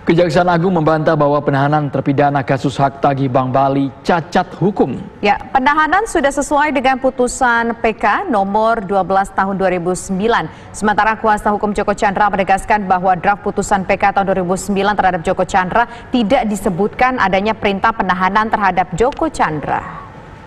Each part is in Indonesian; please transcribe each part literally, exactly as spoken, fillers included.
Kejaksaan Agung membantah bahwa penahanan terpidana kasus hak tagih Bank Bali cacat hukum. Ya, penahanan sudah sesuai dengan putusan P K nomor dua belas tahun dua ribu sembilan. Sementara kuasa hukum Joko Chandra menegaskan bahwa draft putusan P K tahun dua ribu sembilan terhadap Joko Chandra tidak disebutkan adanya perintah penahanan terhadap Joko Chandra.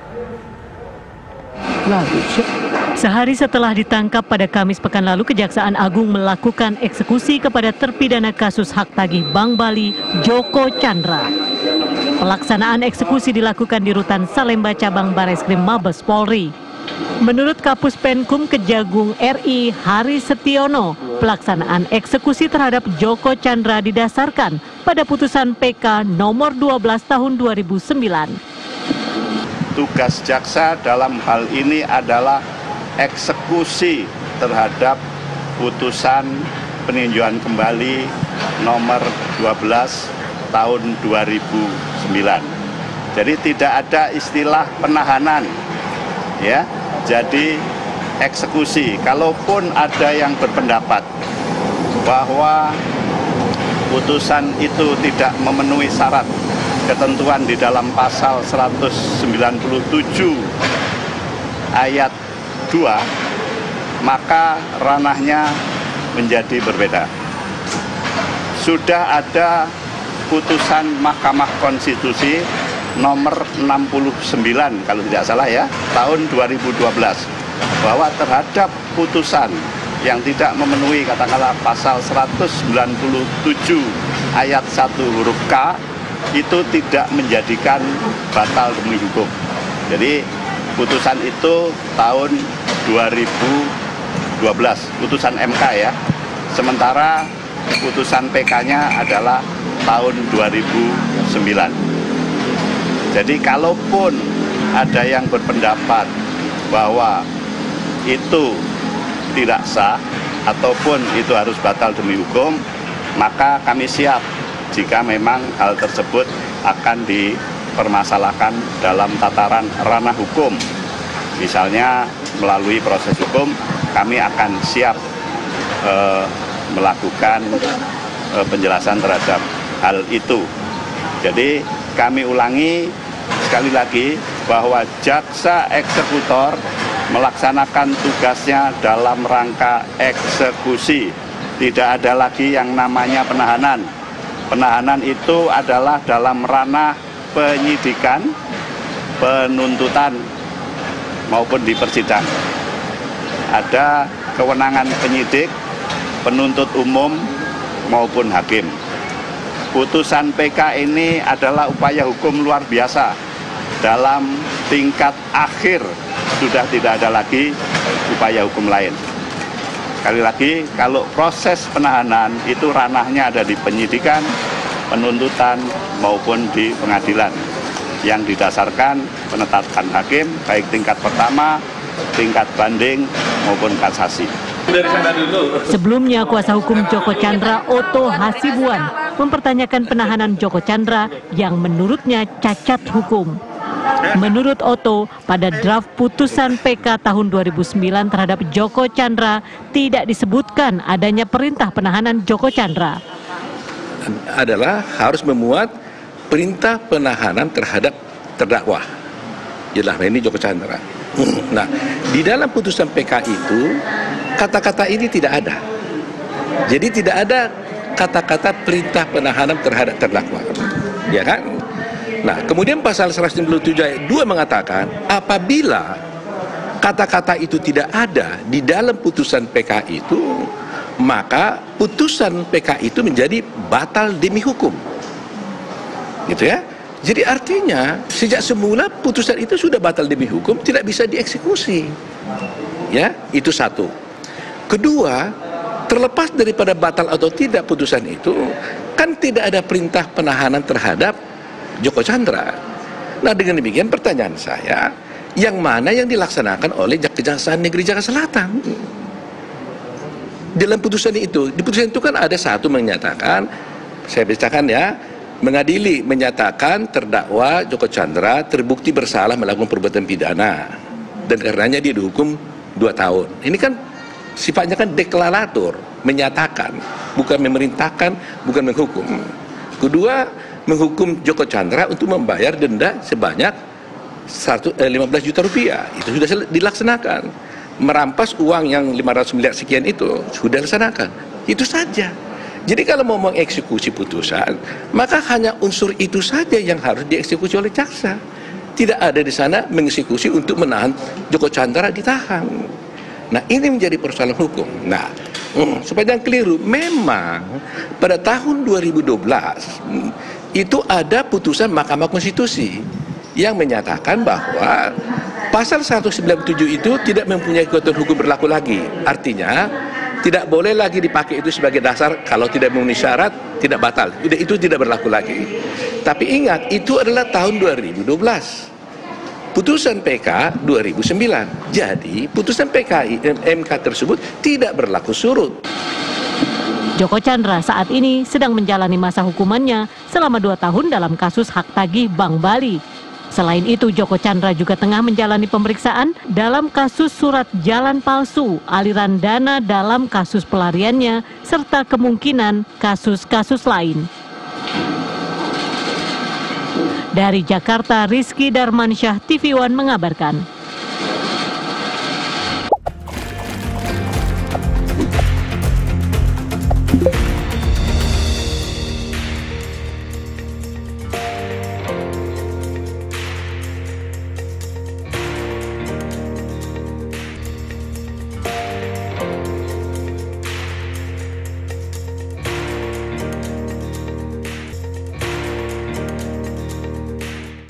Sehari setelah ditangkap pada Kamis pekan lalu, Kejaksaan Agung melakukan eksekusi kepada terpidana kasus hak tagih Bank Bali, Joko Chandra. Pelaksanaan eksekusi dilakukan di Rutan Salemba Cabang Bareskrim Mabes Polri. Menurut Kapus Penkum Kejagung R I Hari Setiono, pelaksanaan eksekusi terhadap Joko Chandra didasarkan pada putusan P K nomor dua belas tahun dua ribu sembilan. Tugas jaksa dalam hal ini adalah eksekusi terhadap putusan peninjauan kembali nomor dua belas tahun dua ribu sembilan. Jadi tidak ada istilah penahanan, ya. Jadi eksekusi. Kalaupun ada yang berpendapat bahwa putusan itu tidak memenuhi syarat ketentuan di dalam pasal seratus sembilan puluh tujuh ayat dua, maka ranahnya menjadi berbeda. Sudah ada putusan Mahkamah Konstitusi nomor enam puluh sembilan kalau tidak salah ya, tahun dua ribu dua belas, bahwa terhadap putusan yang tidak memenuhi katakanlah pasal seratus sembilan puluh tujuh ayat satu huruf K itu tidak menjadikan batal demi hukum. Jadi putusan itu tahun dua ribu dua belas, putusan M K ya. Sementara putusan P K-nya adalah tahun dua ribu sembilan. Jadi kalaupun ada yang berpendapat bahwa itu tidak sah ataupun itu harus batal demi hukum, maka kami siap jika memang hal tersebut akan dipermasalahkan dalam tataran ranah hukum. Misalnya melalui proses hukum, kami akan siap eh, melakukan eh, penjelasan terhadap hal itu. Jadi kami ulangi sekali lagi bahwa jaksa eksekutor melaksanakan tugasnya dalam rangka eksekusi. Tidak ada lagi yang namanya penahanan. Penahanan itu adalah dalam ranah penyidikan, penuntutan, maupun di persidangan. Ada kewenangan penyidik, penuntut umum, maupun hakim. Putusan P K ini adalah upaya hukum luar biasa. Dalam tingkat akhir sudah tidak ada lagi upaya hukum lain. Sekali lagi, kalau proses penahanan itu ranahnya ada di penyidikan, penuntutan, maupun di pengadilan yang didasarkan penetapan hakim, baik tingkat pertama, tingkat banding, maupun kasasi. Sebelumnya, kuasa hukum Joko Chandra, Oto Hasibuan, mempertanyakan penahanan Joko Chandra yang menurutnya cacat hukum. Menurut Oto, pada draft putusan P K tahun dua ribu sembilan terhadap Joko Chandra tidak disebutkan adanya perintah penahanan Joko Chandra. Adalah harus memuat perintah penahanan terhadap terdakwa. Jelas ini Joko Chandra. Nah, di dalam putusan P K itu kata-kata ini tidak ada. Jadi tidak ada kata-kata perintah penahanan terhadap terdakwa. Ya kan? Nah, kemudian pasal seratus sembilan puluh tujuh ayat dua mengatakan apabila kata-kata itu tidak ada di dalam putusan P K itu, maka putusan P K itu menjadi batal demi hukum. Gitu ya. Jadi artinya sejak semula putusan itu sudah batal demi hukum, tidak bisa dieksekusi. Ya, itu satu. Kedua, terlepas daripada batal atau tidak putusan itu, kan tidak ada perintah penahanan terhadap Joko Chandra. Nah, dengan demikian pertanyaan saya, yang mana yang dilaksanakan oleh Kejaksaan Negeri Jakarta Selatan? Dalam putusan itu, di putusan itu kan ada satu menyatakan, saya bacakan ya, mengadili menyatakan terdakwa Joko Chandra terbukti bersalah melakukan perbuatan pidana dan karenanya dia dihukum dua tahun. Ini kan sifatnya kan deklarator, menyatakan, bukan memerintahkan, bukan menghukum. Kedua, menghukum Joko Chandra untuk membayar denda sebanyak lima belas juta rupiah. Itu sudah dilaksanakan. Merampas uang yang lima ratus miliar sekian itu sudah dilaksanakan. Itu saja. Jadi kalau mau mengeksekusi putusan, maka hanya unsur itu saja yang harus dieksekusi oleh jaksa. Tidak ada di sana mengeksekusi untuk menahan Joko Chandra ditahan. Nah, ini menjadi persoalan hukum. Nah, hmm, supaya jangan keliru, memang pada tahun dua ribu dua belas hmm, itu ada putusan Mahkamah Konstitusi yang menyatakan bahwa pasal seratus sembilan puluh tujuh itu tidak mempunyai kekuatan hukum berlaku lagi. Artinya, tidak boleh lagi dipakai itu sebagai dasar kalau tidak memenuhi syarat, tidak batal. Itu tidak berlaku lagi. Tapi ingat, itu adalah tahun dua ribu dua belas. Putusan P K dua ribu sembilan. Jadi, putusan P K I M K tersebut tidak berlaku surut. Joko Chandra saat ini sedang menjalani masa hukumannya selama dua tahun dalam kasus hak tagih Bank Bali. Selain itu, Joko Chandra juga tengah menjalani pemeriksaan dalam kasus surat jalan palsu, aliran dana dalam kasus pelariannya, serta kemungkinan kasus-kasus lain. Dari Jakarta, Rizky Darmansyah, T V One mengabarkan.